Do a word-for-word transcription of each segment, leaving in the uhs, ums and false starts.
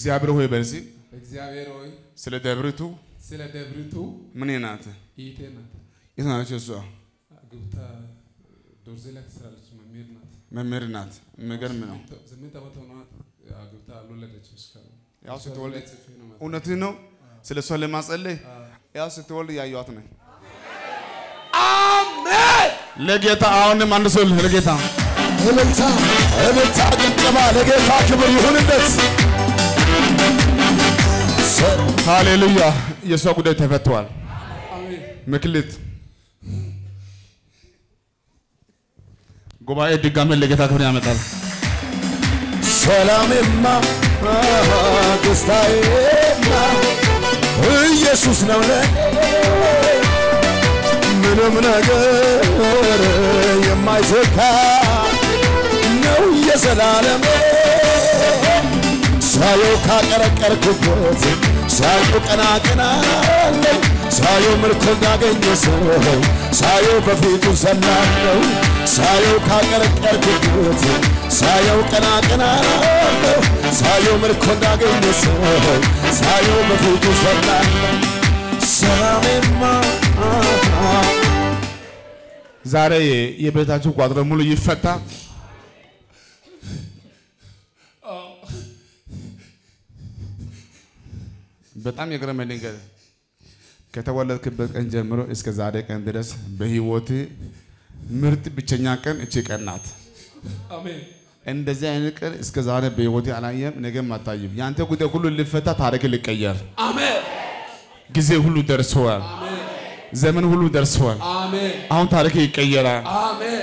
እግዚአብሔር ሆይ በልሲ እግዚአብሔር ሆይ ስለ ደብርቱ ስለ ደብርቱ ምን ይናት ይቴናት ይናች እሷ ግብታ ዶርዜላክ ስራለች መምህር ናት መምህር ናት የሚገርም ነው ስምንት ዓመት ሆኗት ግብታ አልወለደች እስካሁን ያው ስትወልድ እውነት ነው ስለ እሷ ለማጸለይ ያው ስትወልድ ያዩዋት ነው አሜን ለጌታ አሁንም አንድ ሰው ለጌታ እልልታ እልልታ ጭብጨባ ለጌታ ክብር ይሁንለት ሃሌሉያ የሷ ጉዳይ ተፈቷል አሜን ምክሊት ጉባኤ ድጋሜ ለጌታ ክብር ያመጣል ሰላምማ ደስታዬማ ኢየሱስ ነው ምንም ነገር የማይዘካ ነው የዘላለም ሳየው ካቀረቀርኩበት ሳየው ቀና ቀና ሳየው ምርኮ እንዳገኘ ሰው ሳየው በፊቱ ዘላለሁ ሳየው ካቀረቀርኩበት ሳየው ቀና ቀና ሳየው ምርኮ እንዳገኘ ሰው ሳየው በፊቱ ዘላለሁ ሰላሜማ ዛሬ የቤታችሁ ቋጥሮ ሙሉ ይፈታ በጣም የገረመኝ ነገር ከተወለድክበት ቀን ጀምሮ እስከ ዛሬ ቀን ድረስ በህይወት ምርጥ ብቸኛ ቀን እቺ ቀን ናት አሜን እንደዚህ አይነት ቀን እስከ ዛሬ በህይወት አላየም ነገም አታይም ያንተ ጉዳይ ሁሉ ሊፈታ ታሪክ ሊቀየር አሜን ጊዜ ሁሉ ደርሷል አሜን ዘመን ሁሉ ደርሷል አሜን አሁን ታሪክ ይቀየራል አሜን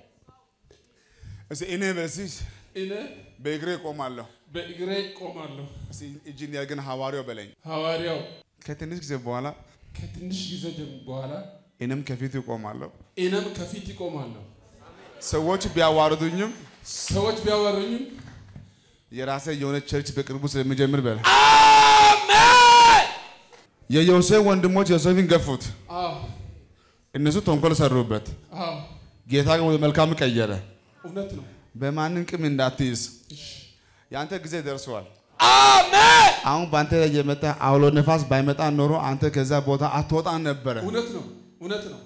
እሺ እኔ በዚህ እኔ በእግሬ ቆማለሁ በእግሬ ቆማለሁ እሺ እጂን ያገን ሐዋርያው በለኝ ሐዋርያው ከትንሽ ጊዜ በኋላ ከትንሽ ጊዜ በኋላ እኔም ከፊት ቆማለሁ እኔም ከፊት ቆማለሁ ሰዎች ቢያዋርዱኝም ሰዎች ቢያዋርዱኝም የራሴ የሆነ ቸርች በቅርቡ ስለሚጀምር በለ አሜን የዮሴፍ ወንድሞች ዮሴፍን ገፉት አዎ እነሱ ተንኮል ሰሩበት አዎ ጌታ ወደ መልካም ቀየረ እውነት ነው በማንንም ቅም እንዳትይዝ ያንተ ጊዜ ደርሷል አሜን አሁን ባንተ የመጣ አውሎ ነፋስ ባይመጣ ኖሮ አንተ ከዛ ቦታ አትወጣ ነበር እውነት ነው እውነት ነው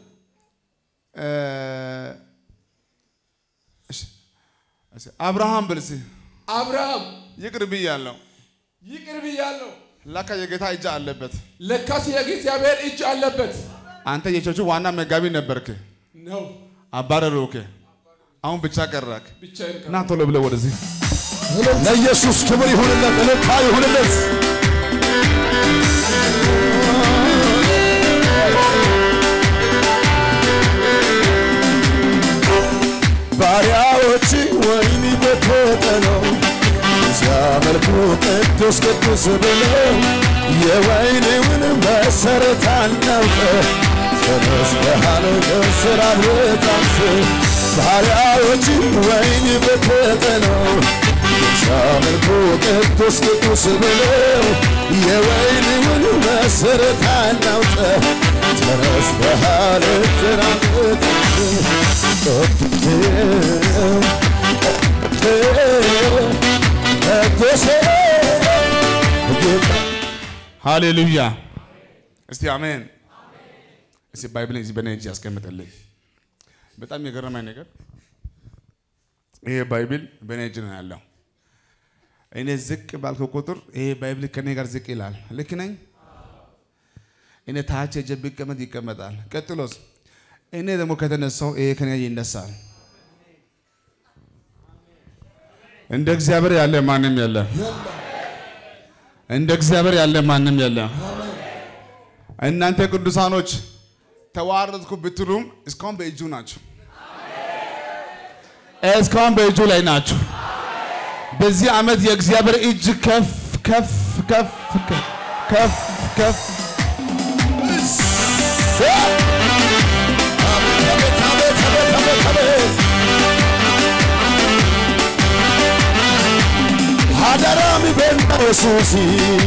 እሺ እሺ አብርሃም ብልሲ አብርሃም ይቅርብ ያለው ይቅርብ ያለው ለካ የጌታ እጅ አለበት ለካስ የእግዚአብሔር እጅ አለበት አንተ የቸቹ ዋና መጋቢ ነበርክ ነው አባረሩክ አሁን ብቻ ቀራክ ብቻ እና ቶሎ ብለ ወደዚህ ለኢየሱስ ክብር ይሁንለት ለካ ይሁንለት ባሪያዎች ወይኒ በተጠለው ሲያመልኩ ቅዱስ ቅዱስ ብለው የወይኒውን መሰረት አናውቀው ተነስተሃል ከስራ በታች ባሪያዎች ወይኒ በተጠለው ሲያመልኩ ቅዱስ ቅዱስ ብለው የወይኒውን መሰረት አናውቀው ተነስተሃል ከስራ ሃሌሉያ እስቲ አሜን እስቲ ባይብልን እዚህ በነጂ ያስቀምጥልኝ በጣም የገረመኝ ነገር ይሄ ባይብል በነጂ ነው ያለው እኔ ዝቅ ባልኩ ቁጥር ይሄ ባይብል ከኔ ጋር ዝቅ ይላል ልክ ነኝ እኔ ታች ጀብ ይቀመጥ ይቀመጣል ቀጥሎስ እኔ ደግሞ ከተነሳው ይሄ ከኔ ይነሳል እንደ እግዚአብሔር ያለ ማንንም የለም እንደ እግዚአብሔር ያለ ማንንም የለም እናንተ ቅዱሳኖች ተዋረድኩ ብትሉም እስካሁን በእጁ ናችሁ እስካሁን በእጁ ላይ ናችሁ በዚህ ዓመት የእግዚአብሔር እጅ ከፍ ከፍ ከፍ ከፍ ከፍ hadarami benna Yesusi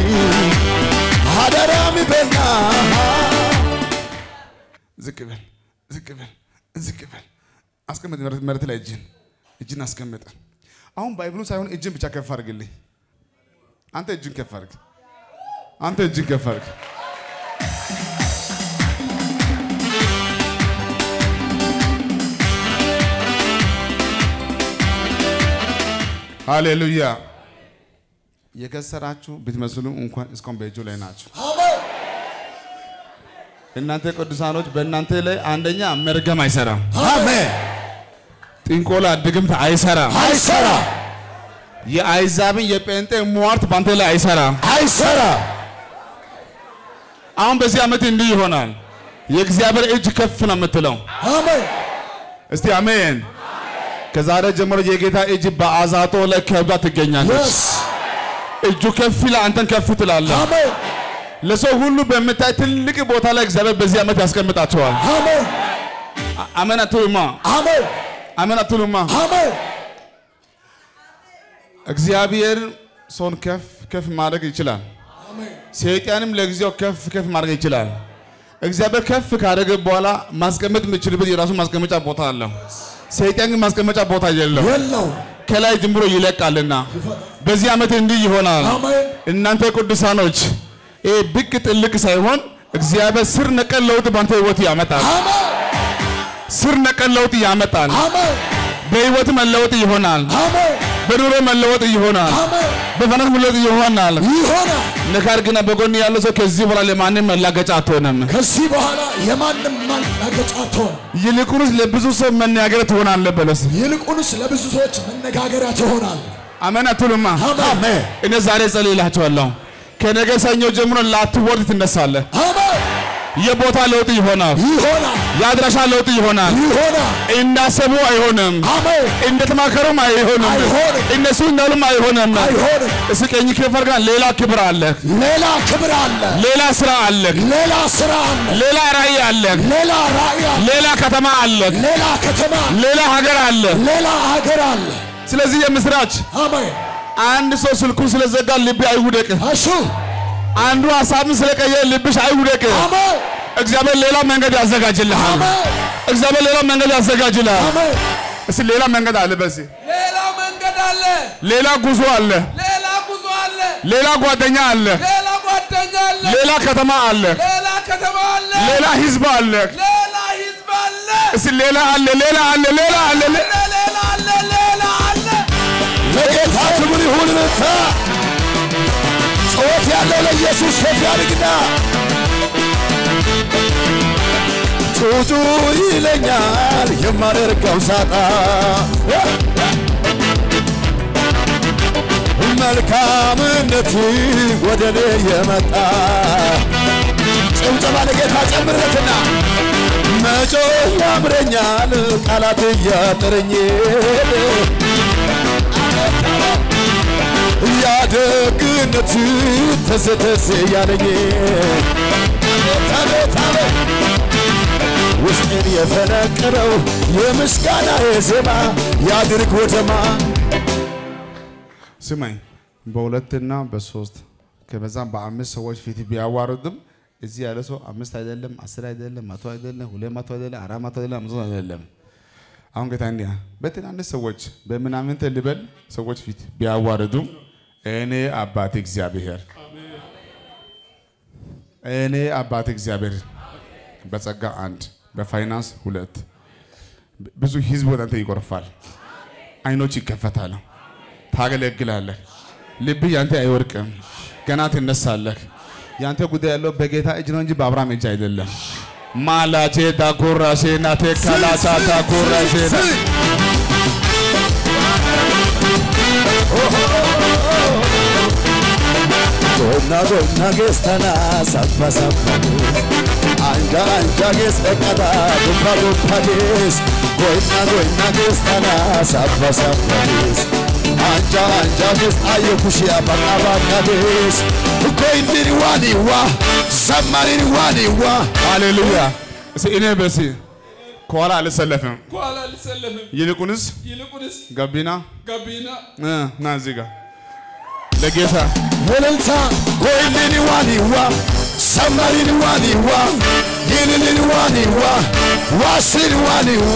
hadarami benna ዝቅበል ዝቅበል ዝቅበል አስቀምጥ መሬት ላይ እጅን እጅን አስቀምጥ አሁን ባይብሉን ሳይሆን እጅን ብቻ ከፍ አድርግልኝ አንተ እጅን ከፈርክ አንተ እጅን ከፈርክ ሃሌሉያ የከሰራችሁ ብትመስሉ እንኳን እስካሁን በእጁ ላይ ናችሁ አሜን እናንተ ቅዱሳኖች በእናንተ ላይ አንደኛ መርገም አይሰራም አሜን ጥንቆላ ድግምት አይሰራም አይሰራም የአይዛብን የጴንጤ ሟርት ባንተ ላይ አይሰራም አይሰራም አሁን በዚህ አመት እንዲህ ይሆናል የእግዚአብሔር እጅ ከፍ ነው የምትለው አሜን እስቲ አሜን ከዛሬ ጀምሮ የጌታ እጅ በአዛጦ ላይ ከብዳ ትገኛለች እጁ ከፍ ይላል አንተን ከፍ ትላለህ አሜን ለሰው ሁሉ በመታይ ትልቅ ቦታ ላይ እግዚአብሔር በዚህ አመት ያስቀምጣቸዋል አሜን አሜን አትሉማ አሜን አሜን አትሉማ አሜን እግዚአብሔር ሰውን ከፍ ከፍ ማድረግ ይችላል አሜን ሰይጣንም ለጊዜው ከፍ ከፍ ማድረግ ይችላል እግዚአብሔር ከፍ ካደረገ በኋላ ማስቀመጥ የሚችልበት የራሱ ማስቀመጫ ቦታ አለው ሰይጣን ማስቀመጫ ቦታ የለው የለው ከላይ ጀምሮ ይለቃልና በዚህ አመት እንዲህ ይሆናል አሜን እናንተ ቅዱሳኖች እ ብቅ ጥልቅ ሳይሆን እግዚአብሔር ስር ነቀል ለውጥ ባንተ ህይወት ያመጣል አሜን ስር ነቀል ለውጥ ያመጣል አሜን በህይወት መለወጥ ይሆናል አሜን በኑሮ መለወጥ ይሆናል አሜን በፈናት መለወጥ ይሆናል ይሆናል ነገር ግን በጎን ያለው ሰው ከዚህ በኋላ ለማንም መላገጫ አትሆንም ከዚህ በኋላ የማንም መላገጫ አትሆንም ይልቁንስ ለብዙ ሰው መነጋገር ትሆናለህ በለስ ይልቁንስ ለብዙ ሰዎች መነጋገሪያ ትሆናለህ አሜን አትሉማ አሜን እኔ ዛሬ ጸልይላችኋለሁ ከነገ ሰኞ ጀምሮ ላትወርድ ትነሳለህ አሜን የቦታ ለውጥ ይሆናል ይሆናል ያድራሻ ለውጥ ይሆናል ይሆናል እንዳሰቡ አይሆንም አሜን እንደተማከሩም አይሆንም አይሆንም እነሱ እንዳሉም አይሆንም አይሆንም እስከኝ ከፈር ጋር ሌላ ክብር አለ ሌላ ክብር አለ ሌላ ስራ አለ ሌላ ስራ አለ ሌላ ራእይ አለ ሌላ ራእይ አለ ሌላ ከተማ አለ ሌላ ከተማ ሌላ ሀገር አለ ሌላ ሀገር አለ ስለዚህ የምስራች አሜን አንድ ሰው ስልኩ ስለዘጋ ልብ አይውደቅ እሺ አንዱ ሐሳብን ስለቀየረ ልብሽ አይውደቅ አሜን እግዚአብሔር ሌላ መንገድ ያዘጋጅልሃል አሜን እግዚአብሔር ሌላ መንገድ ያዘጋጅልሃል አሜን እሺ ሌላ መንገድ አለ በዚህ ሌላ መንገድ አለ ሌላ ጉዞ አለ ሌላ ጉዞ አለ ሌላ ጓደኛ አለ ሌላ ጓደኛ አለ ሌላ ከተማ አለ ሌላ ከተማ አለ ሌላ ህዝብ አለ ሌላ ህዝብ አለ እሺ ሌላ አለ ሌላ አለ ሌላ አለ ሌላ አለ ሌላ አለ ለጌታ ክብር ይሁን ለታ ጾት ያለው ለኢየሱስ ከፍ ያድርግና ጩጩ ይለኛል የማደርገው ሳጣ መልካምነት ወደኔ የመጣ ጭብጨባ ለጌታ ጨምረትና መጮ ያምረኛል ቃላት ያጥረኝ ያደግነት ተዘተዘ ያለኝ ታበታበ ውስጤን የፈነቀለው የምስጋና የዜማ ያድርግ ወደማ ስማኝ በሁለትና በሶስት ከበዛም በአምስት ሰዎች ፊት ቢያዋርድም እዚህ ያለ ሰው አምስት አይደለም አስር አይደለም መቶ አይደለም ሁለት መቶ አይደለም አራት መቶ አይደለም አምስት አይደለም አሁን ገታንያ በትናንሽ ሰዎች በመናምን ተልበል ሰዎች ፊት ቢያዋርዱም እኔ አባት እግዚአብሔር እኔ አባት እግዚአብሔር በጸጋ አንድ በፋይናንስ ሁለት ብዙ ህዝብ ወዳንተ ይቆርፋል አይኖች ይከፈታሉ ታገለግላለህ ልብ ያንተ አይወርቅም ገና ትነሳለህ ያንተ ጉዳይ ያለው በጌታ እጅ ነው እንጂ በአብርሃም እጅ አይደለም ማላጄ ዳኩራሼና ተካላታ ዳኩራሼና ጎና ጎና ገስተና ሳፋ ሳፋ አንጃ አንጃ ገስተቀዳ ዱባ ዱባዴስ ጎና ጎና ገስተና ሳፋ ሳፋ አንጃ አንጃ ገስታየ ኩሽያ ባቃባቃዴስ ኮይንዲሪ ዋኒዋ ሰማሪኒ ዋኒዋ ሃሌሉያ እኔ በሲ ኳላ አልሰለፍም ኳላ አልሰለፍም ይልቁንስ ይልቁንስ ጋቢና ጋቢና እ ናዚጋ ለጌታ ወለልታ ኮይንዲኒ ዋኒዋ ሰማሪኒ ዋኒዋ ይልልኒ ዋኒዋ ዋሲኒ ዋኒዋ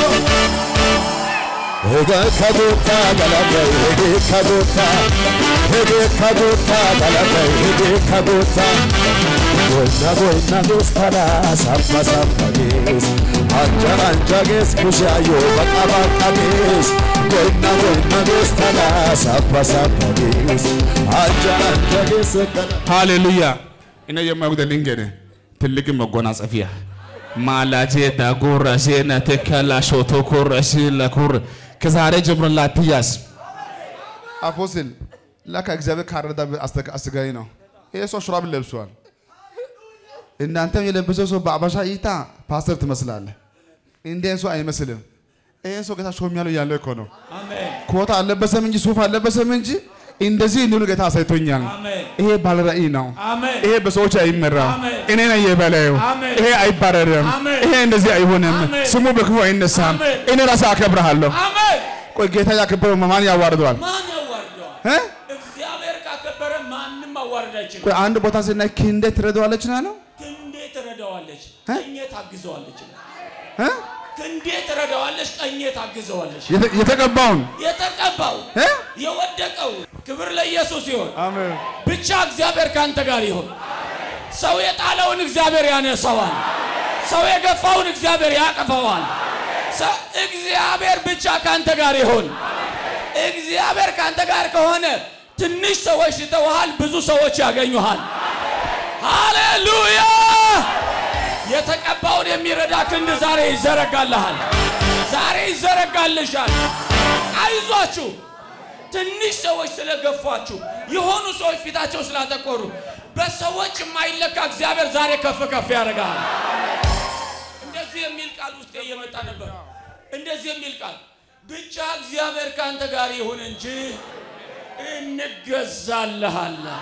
Ega kaduta galabra ega kaduta هدي كبوتا دلتي هدي كبوتا قلنا قلنا دوستنا سبا سبا جيس أنجا أنجا جيس كشايو بقى بقى جيس قلنا قلنا دوستنا سبا سبا جيس أنجا أنجا جيس هاليلويا إنا يوم أقول لينجني تلقي مقونا صفيا مالاجي داغور رشينا تكلا شوتو كور رشيل لكور كزاري جبر الله تياس أفوسل لك أجزاء كاردا أستك أستجاينه إيه سو شراب اللبسوان إن أنت يلبسوا سو بابشا إيتا باستر تمثله إن ده سو أي مثله إيه سو كذا شو ميالو يالله كونو كوتا الله بس منجي سوفا الله بس منجي إن ده زي نقول كذا سيتونيان إيه بالرأينا إيه بسوچ أي مرة إنه نيجي باليو إيه أي باررم إيه إن ده زي أي هونم سمو بكوا إن السام إنه راسا أكبر حلو كوي كذا يا كبر ممان يا واردوان ها كوي عنده بتاعه سنة كينده تردوالة شنو كندي تردوالش كنيه تاجزوالش ها كندي تردوالش كنيه تاجزوالش يتكبّون يتكبّون ها يودكوا كبر ليسوع يهون آمين بتشا እግዚአብሔር ካንተ ጋር ይሁን ሰው የጣለውን እግዚአብሔር ያነሳዋል ሰው የገፋውን እግዚአብሔር ያቀፈዋል እግዚአብሔር ብቻ ካንተ ጋር ይሁን እግዚአብሔር ካንተ ጋር ከሆነ ትንሽ ሰዎች ተዋሃል ብዙ ሰዎች ያገኙሃል ሃሌሉያ የተቀባውን የሚረዳ ክንድ ዛሬ ይዘረጋልሃል ዛሬ ይዘረጋልሻል አይዟችሁ ትንሽ ሰዎች ስለገፋችሁ የሆኑ ሰዎች ፊታቸው ስላተቆሩ በሰዎች የማይለካ እግዚአብሔር ዛሬ ከፍ ከፍ ያደርጋል እንደዚህ የሚል ቃል ውስጥ እየመጣ ነበር እንደዚህ የሚል ቃል ብቻ እግዚአብሔር ካንተ ጋር ይሁን እንጂ እንገዛልሃለን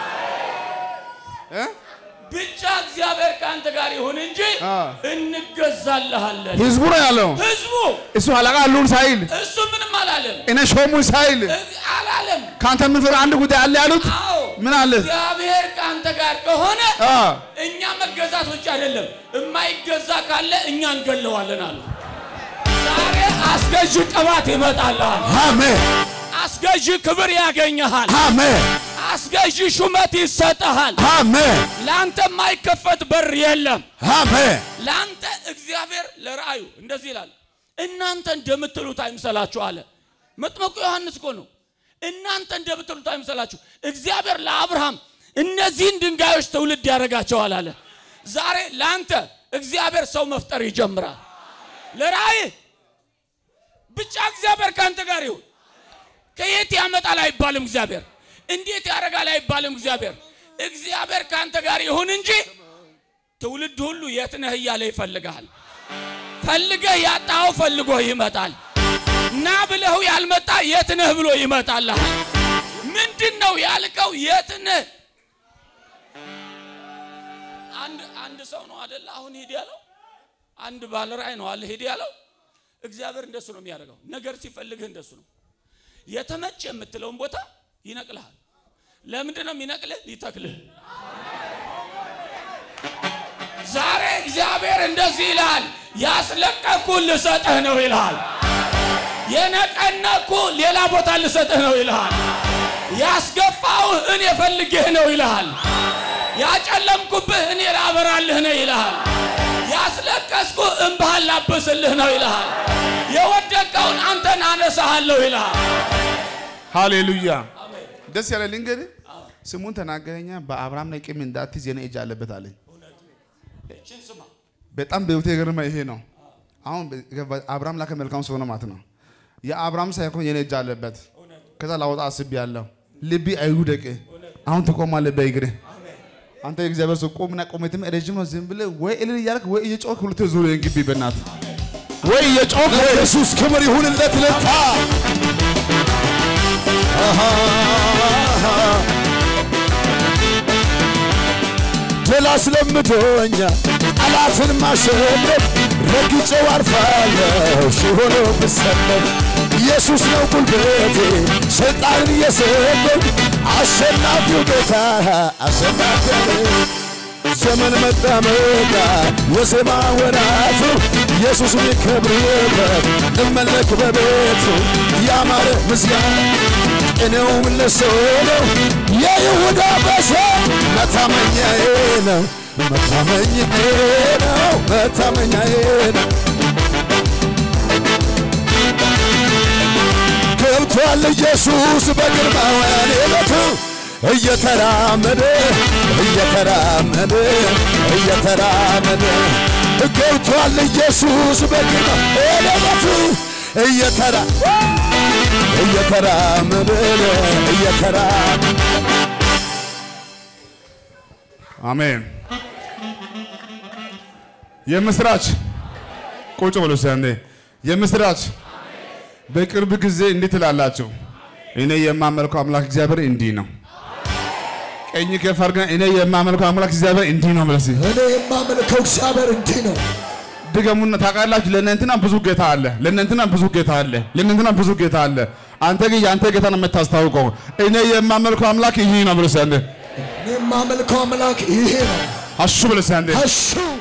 እ ብቻ እግዚአብሔር ካንተ ጋር ይሁን እንጂ እንገዛልሃለን ህዝቡ ነው ያለው ህዝቡ እሱ አላቃ አሉን ሳይል እሱ ምንም አላለም እኔ ሾሙ ሳይል አላለም ካንተ ምን ፈር አንድ ጉዳይ አለ ያሉት ምን አለ እግዚአብሔር ካንተ ጋር ከሆነ እኛ መገዛት ብቻ አይደለም የማይገዛ ካለ እኛ እንገለዋለን አሉ ዛሬ አስገዥ ቅባት ይመጣልሃል አሜን አስገዥ ክብር ያገኘሃል አሜን አስገዥ ሹመት ይሰጣል አሜን ላንተ ማይከፈት በር የለም አሜን ላንተ እግዚአብሔር ለራዩ እንደዚህ ይላል እናንተ እንደምትሉት አይምሰላችሁ አለ መጥምቁ ዮሐንስ እኮ ነው እናንተ እንደምትሉት አይምሰላችሁ እግዚአብሔር ለአብርሃም እነዚህን ድንጋዮች ትውልድ ያረጋቸዋል አለ ዛሬ ላንተ እግዚአብሔር ሰው መፍጠር ይጀምራል ለራይ ብቻ እግዚአብሔር ካንተ ጋር ይሁን ከየት ያመጣል አይባልም እግዚአብሔር እንዴት ያረጋል አይባልም እግዚአብሔር እግዚአብሔር ካንተ ጋር ይሁን እንጂ ትውልድ ሁሉ የት ነህ እያለ ይፈልጋል ፈልገህ ያጣው ፈልጎ ይመጣል ና ብለው ያልመጣ የት ነህ ብሎ ይመጣልሃል ምንድነው ያልከው የት ነህ አንድ አንድ ሰው ነው አይደል አሁን ሄድ ያለው አንድ ባለራይ ነው አለ ሄድ ያለው እግዚአብሔር እንደሱ ነው የሚያደርገው ነገር ሲፈልግህ እንደሱ ነው የተመቸ የምትለውን ቦታ ይነቅልሃል ለምንድን ነው የሚነቅልህ ሊተክልህ ዛሬ እግዚአብሔር እንደዚህ ይላል ያስለቀኩ ልሰጥህ ነው ይላል የነቀነኩ ሌላ ቦታ ልሰጥህ ነው ይላል ያስገፋው እኔ ፈልግህ ነው ይላል ያጨለምኩብህ እኔ ላበራልህ ነው ይላል ያስለቀስኩ እንባህል ላብስልህ ነው ይላል የወደቀውን አንተን አነሳሃለሁ ይላል ሃሌሉያ ደስ ያለ ልንገር ስሙን ተናገረኛ በአብርሃም ላይ ቂም እንዳትይዝ የኔ እጅ አለበት አለኝ በጣም በህይወቴ ገርማ ይሄ ነው አሁን አብርሃም ላከ መልካም ሰው ነው ማለት ነው የአብርሃም ሳይሆን የኔ እጅ አለበት ከዛ ላወጣ አስብ ያለው ልቢ አይሁደቅ አሁን ተቆማለህ በእግሬ አንተ እግዚአብሔር ሰው ቆምና ቆመትም ረጅም ነው ዝም ብለህ ወይ እልል ያልክ ወይ እየጮክ ሁለት ዙር እንግቢ በእናት ወይ እየጮክ ኢየሱስ ክብር ይሁንለት ለታ ድል አስለምዶኛ ጠላትን ማሸነፍ ረግጬው አልፋለሁ ሺሆኖ ብሰለፍ ኢየሱስ ነው ጉልበቴ ሰይጣንን እየሰበርኩ አሸናፊው ጌታ አሸናፊው ዘመን መጣ መጣ የዜማ ወራቱ ኢየሱስ የሚከብርበት እመለክ በቤቱ ያማረ ምስጋና ቅኔውም ለሰው ነው የይሁዳ አንበሳ መታመኛዬ ነው መታመኛዬ ነው መታመኛዬ ነው ገብቷል ኢየሱስ በግርማው ያለቱ እየተራመደ እየተራመደ እየተራመደ ገብቷል ኢየሱስ በግርማው ያለቱ እየተራ እየተራመደ እየተራመደ አሜን የምስራች ቁጭ ብሎ ሰንዴ የምስራች በቅርብ ጊዜ እንዴት ትላላችሁ እኔ የማመልከው አምላክ እግዚአብሔር እንዲህ ነው ቀኝ ከፈርጋ እኔ የማመልከው አምላክ እግዚአብሔር እንዲህ ነው ማለት እኔ የማመልከው እግዚአብሔር እንዲህ ነው ድገሙና ታውቃላችሁ ለእናንተና ብዙ ጌታ አለ ለእናንተና ብዙ ጌታ አለ ለእናንተና ብዙ ጌታ አለ አንተ ግን ያንተ ጌታ ነው የምታስታውቀው እኔ የማመልከው አምላክ ይሄ ነው ብለህ ሰንዴ እኔ የማመልከው አምላክ ይሄ ነው አሹ ብለህ ሰንዴ አሹ